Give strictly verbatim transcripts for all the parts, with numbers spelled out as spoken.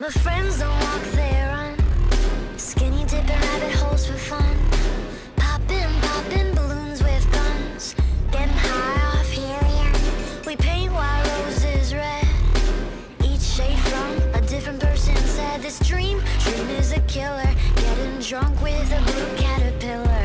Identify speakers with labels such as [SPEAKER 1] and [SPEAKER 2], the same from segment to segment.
[SPEAKER 1] My friends don't walk, they run. Skinny dipping rabbit holes for fun. Popping, popping balloons with guns. Getting high off helium. We paint white roses red. Each shade from a different person said this dream, dream is a killer. Getting drunk with a blue caterpillar.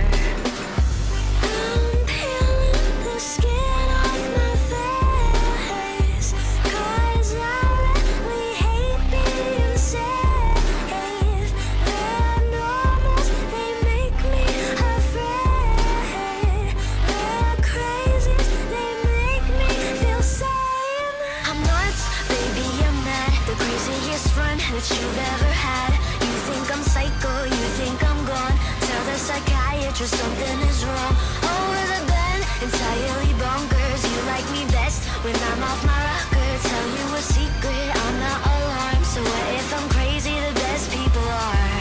[SPEAKER 1] I'm peeling the skin off my face, 'cause I really hate being safe. The normals, they make me afraid. The crazies, they make me feel sane. I'm nuts, baby, I'm mad. The craziest friend that you've ever had. You think I'm psycho, you think I'm gone. Tell the psychiatrist something is wrong. Over the bed, entirely bonkers. You like me best when I'm off my rocker. Tell you a secret, I'm not alarmed. So what if I'm crazy? The best people are.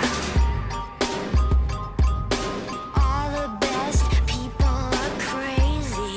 [SPEAKER 1] All the best people are crazy.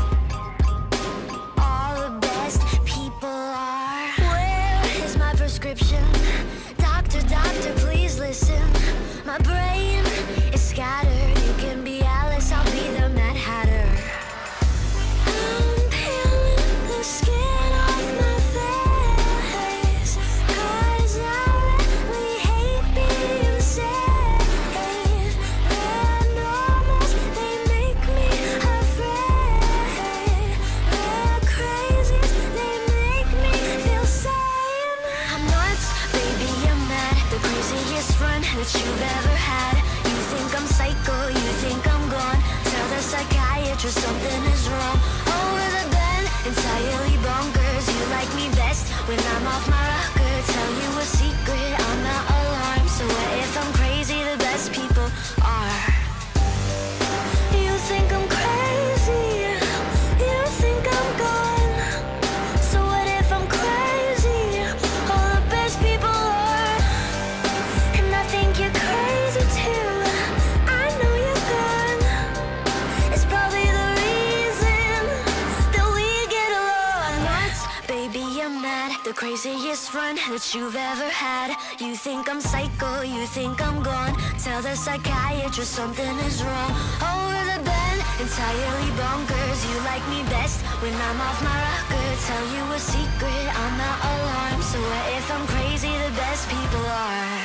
[SPEAKER 1] All the best people are. Where is my prescription? Doctor, doctor, please listen. My brain is scattered. You can be Alice, I'll be the Mad Hatter. I'm peeling the skin off my face, 'cause I really hate being safe. The normals, they make me afraid. The crazies, they make me feel sane. I'm nuts, baby, I'm mad. The craziest friend that you've ever had. You think I'm psycho, you think I'm gone. Tell the psychiatrist something is wrong. Over the bed, entirely bonkers. You like me best when I'm off my rocker. Tell you a secret, I'm not alarmed. So what if I'm crazy? The best people are. You think I'm crazy, you think I'm gone. So what if I'm crazy? All the best people are. And I think you're crazy too. I know you're gone. It's probably the reason that we get along. Nuts, baby, I'm mad. The craziest friend that you've ever had. You think I'm psycho, you think I'm gone. Tell the psychiatrist something is wrong. Over the bed, entirely bonkers. You like me best when I'm off my rocker. Tell you a secret, I'm not alarmed. So what if I'm crazy? The best people are.